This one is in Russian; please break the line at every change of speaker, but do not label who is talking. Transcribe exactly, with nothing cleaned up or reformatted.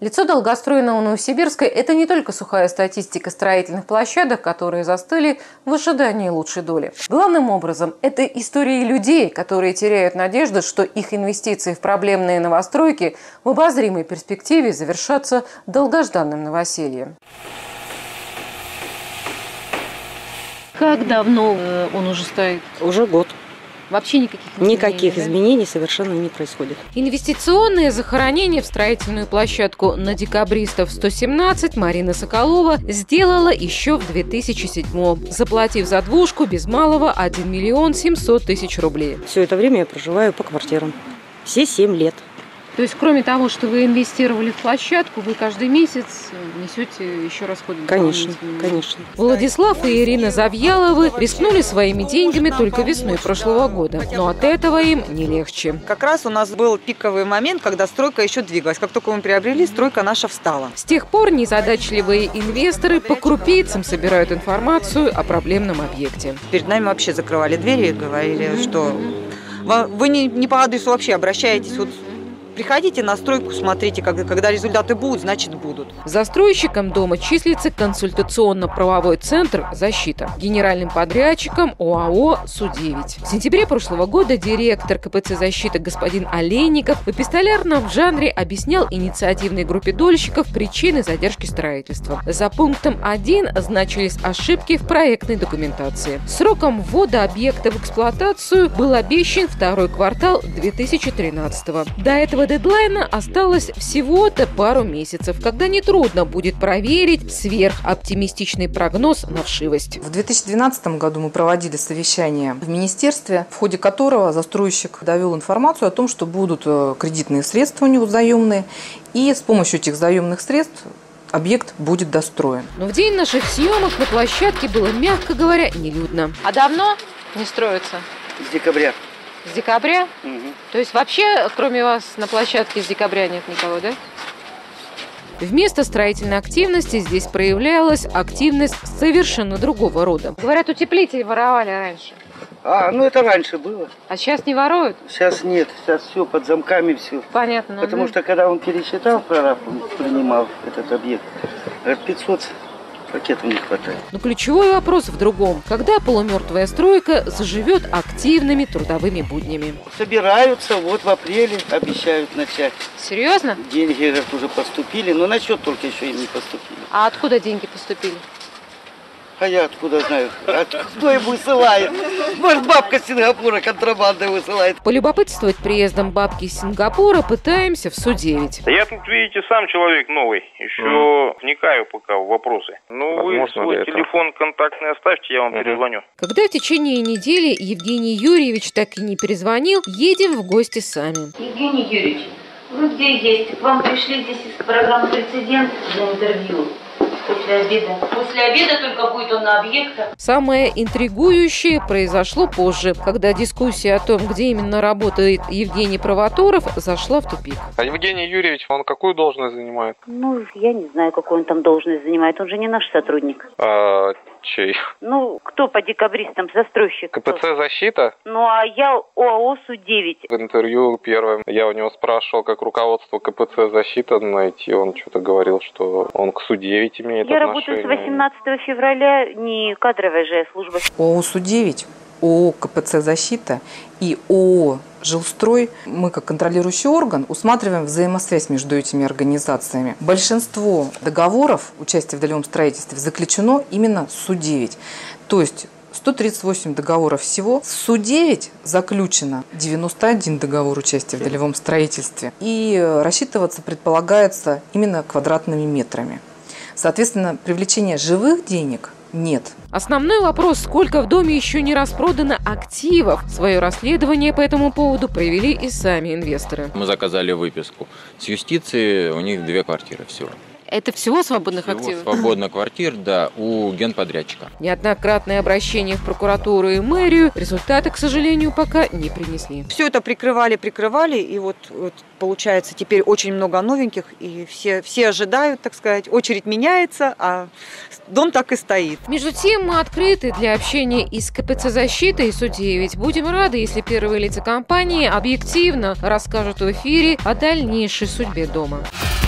Лицо долгостроенного Новосибирска – это не только сухая статистика строительных площадок, которые застыли в ожидании лучшей доли. Главным образом, это истории людей, которые теряют надежду, что их инвестиции в проблемные новостройки в обозримой перспективе завершатся долгожданным новосельем. Как давно он уже стоит?
Уже год.
Вообще никаких изменений?
Никаких
да?
изменений совершенно не происходит.
Инвестиционное захоронение в строительную площадку на Декабристов сто семнадцать Марина Соколова сделала еще в две тысячи седьмом, заплатив за двушку без малого один миллион семьсот тысяч рублей.
Все это время я проживаю по квартирам. Все семь лет.
То есть, кроме того, что вы инвестировали в площадку, вы каждый месяц несете еще расходы?
Конечно, конечно.
Владислав и Ирина Завьяловы рискнули своими деньгами только весной прошлого года, но от этого им не легче.
Как раз у нас был пиковый момент, когда стройка еще двигалась. Как только мы приобрели, стройка наша встала.
С тех пор незадачливые инвесторы по крупицам собирают информацию о проблемном объекте.
Перед нами вообще закрывали двери и говорили, что вы не, не по адресу вообще обращаетесь. Вот приходите на стройку, смотрите, когда, когда результаты будут, значит будут.
Застройщиком дома числится консультационно-правовой центр «Защита», генеральным подрядчиком ОАО «Су-девять». В сентябре прошлого года директор ка пэ цэ «Защита» господин Олейников в эпистолярном жанре объяснял инициативной группе дольщиков причины задержки строительства. За пунктом один значились ошибки в проектной документации. Сроком ввода объекта в эксплуатацию был обещан второй квартал две тысячи тринадцатого. До этого дедлайна осталось всего-то пару месяцев, когда нетрудно будет проверить сверхоптимистичный прогноз на вшивость.
В две тысячи двенадцатом году мы проводили совещание в министерстве, в ходе которого застройщик довел информацию о том, что будут кредитные средства у него заемные, и с помощью этих заемных средств объект будет достроен.
Но в день наших съемок на площадке было, мягко говоря, нелюдно. А давно не строится?
С декабря.
С декабря?
Угу.
То есть вообще, кроме вас, на площадке с декабря нет никого, да? Вместо строительной активности здесь проявлялась активность совершенно другого рода. Говорят, утеплители воровали раньше.
А, ну это раньше было.
А сейчас не воруют?
Сейчас нет, сейчас все под замками, все.
Понятно.
Потому
да?
что когда он пересчитал, прораб, он принимал этот объект, пятьсот пакетов не хватает.
Но ключевой вопрос в другом. Когда полумертвая стройка заживет активными трудовыми буднями?
Собираются, вот в апреле обещают начать.
Серьезно?
Деньги, говорят, уже поступили, но на счет только еще им не поступили.
А откуда деньги поступили?
А я откуда знаю? А кто им высылает? Может, бабка с Сингапура контрабандой высылает.
Полюбопытствовать приездом бабки из Сингапура пытаемся в Су-девять.
Я тут, видите, сам человек новый. Еще mm. вникаю пока в вопросы. Ну, возможно, вы свой телефон контактный оставьте, я вам mm-hmm. перезвоню.
Когда в течение недели Евгений Юрьевич так и не перезвонил, едем в гости сами.
Евгений Юрьевич, вы где есть? К вам пришли здесь из программы «Прецедент» для интервью. После обеда. После обеда только будет он на объектах.
Самое интригующее произошло позже, когда дискуссия о том, где именно работает Евгений Провоторов, зашла в тупик.
А Евгений Юрьевич, он какую должность занимает?
Ну, я не знаю, какую он там должность занимает. Он же не наш сотрудник.
А чей?
Ну, кто по декабристам? Застройщик.
ка пэ цэ «Защита»?
Ну, а я ОАО «Су-девять».
В интервью первым я у него спрашивал, как руководство ка пэ цэ «Защита» найти. Он что-то говорил, что он к Су-девять имеет
я
отношение.
работаю с восемнадцатого февраля, не кадровая же служба.
ОАО «Су-девять», ООО ка пэ цэ «Защита» и ООО «Жилстрой», мы как контролирующий орган усматриваем взаимосвязь между этими организациями. Большинство договоров участия в долевом строительстве заключено именно с Су-девять. То есть сто тридцать восемь договоров всего. В Су-девять заключено девяносто один договор участия в долевом строительстве. И рассчитываться предполагается именно квадратными метрами. Соответственно, привлечения живых денег нет.
Основной вопрос, сколько в доме еще не распродано активов. Свое расследование по этому поводу провели и сами инвесторы.
Мы заказали выписку. С юстиции у них две квартиры всего.
Это всего свободных
всего
активов?
Свободных квартир, да, у генподрядчика.
Неоднократное обращение в прокуратуру и мэрию результаты, к сожалению, пока не принесли.
Все это прикрывали, прикрывали, и вот, вот получается теперь очень много новеньких, и все, все ожидают, так сказать, очередь меняется, а дом так и стоит.
Между тем мы открыты для общения и с ка пэ цэ «Защита», и Су-девять. Будем рады, если первые лица компании объективно расскажут в эфире о дальнейшей судьбе дома.